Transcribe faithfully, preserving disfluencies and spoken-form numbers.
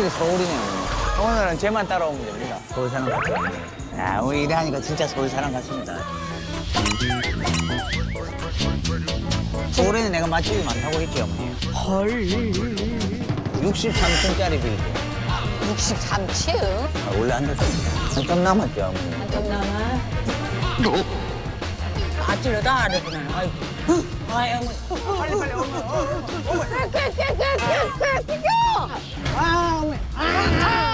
이게 서울이네. 오늘은 쟤만 따라오면 됩니다. 서울 사람 같죠? 야, 우리 이래 하니까 진짜 서울 사람 같습니다. 서울에는 내가 맛집이 많다고 했지, 어머니. 헐. 육십삼 층짜리 빌딩. 육십삼 층? 아, 원래 안 됐습니다. 한점 남았죠, 어머니. 한점 남아. 아찔러다 아래구나. 아이고. 아이, 어머니. 빨리, 빨리, 어머니. 어머니. 깨, 깨, 깨, 깨, 깨, 깨, 깨! 아, 어머니. 아, 아.